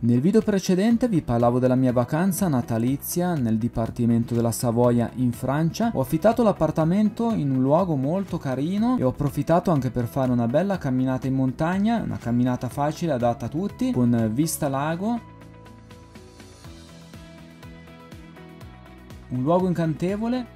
Nel video precedente vi parlavo della mia vacanza natalizia nel dipartimento della Savoia in Francia. Ho affittato l'appartamento in un luogo molto carino e ho approfittato anche per fare una bella camminata in montagna, una camminata facile adatta a tutti, con vista lago. Un luogo incantevole.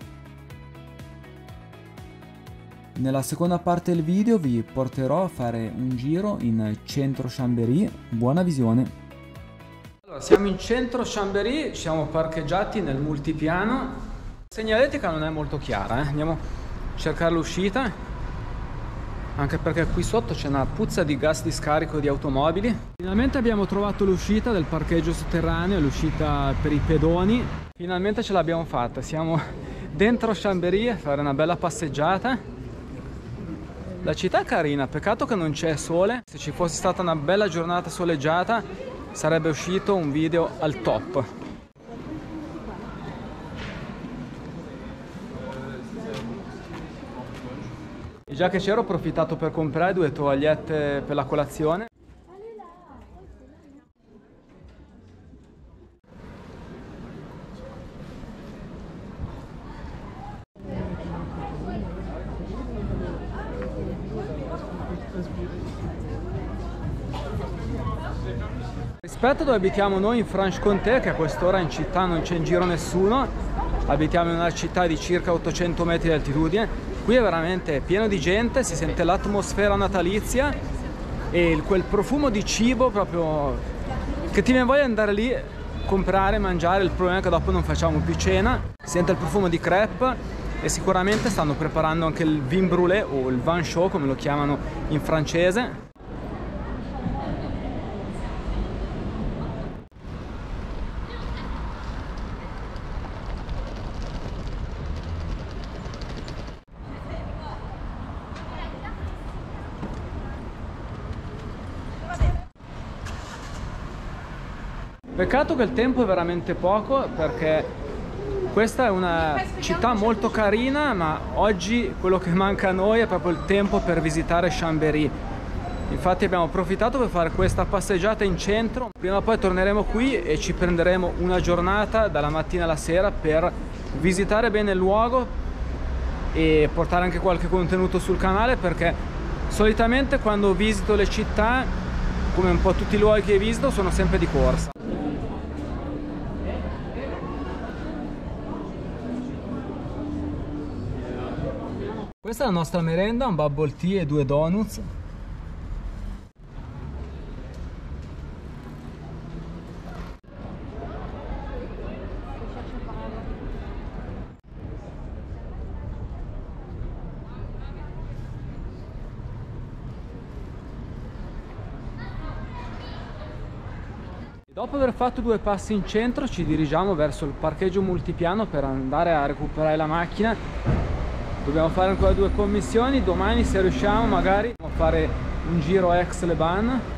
Nella seconda parte del video vi porterò a fare un giro in centro Chambéry. Buona visione! Allora, siamo in centro Chambéry, ci siamo parcheggiati nel multipiano. La segnaletica non è molto chiara, andiamo a cercare l'uscita, anche perché qui sotto c'è una puzza di gas di scarico di automobili. Finalmente abbiamo trovato l'uscita del parcheggio sotterraneo, l'uscita per i pedoni. Finalmente ce l'abbiamo fatta, siamo dentro Chambéry a fare una bella passeggiata. La città è carina, peccato che non c'è sole. Se ci fosse stata una bella giornata soleggiata sarebbe uscito un video al top. E già che c'ero ho approfittato per comprare 2 tovagliette per la colazione. Rispetto a dove abitiamo noi in Franche-Comté, che a quest'ora in città non c'è in giro nessuno, abitiamo in una città di circa 800 metri di altitudine, qui è veramente pieno di gente, si sente l'atmosfera natalizia e quel profumo di cibo proprio che ti viene voglia di andare lì, comprare, mangiare. Il problema è che dopo non facciamo più cena, si sente il profumo di crêpe e sicuramente stanno preparando anche il vin brûlé o il vin chaud come lo chiamano in francese. Peccato che il tempo è veramente poco, perché questa è una città molto carina, ma oggi quello che manca a noi è proprio il tempo per visitare Chambéry. Infatti abbiamo approfittato per fare questa passeggiata in centro. Prima o poi torneremo qui e ci prenderemo una giornata dalla mattina alla sera per visitare bene il luogo e portare anche qualche contenuto sul canale, perché solitamente quando visito le città, come un po' tutti i luoghi che visito, sono sempre di corsa. Questa è la nostra merenda, un bubble tea e 2 donuts. Dopo aver fatto 2 passi in centro ci dirigiamo verso il parcheggio multipiano per andare a recuperare la macchina. Dobbiamo fare ancora 2 commissioni, domani se riusciamo magari a fare un giro ex Le Ban.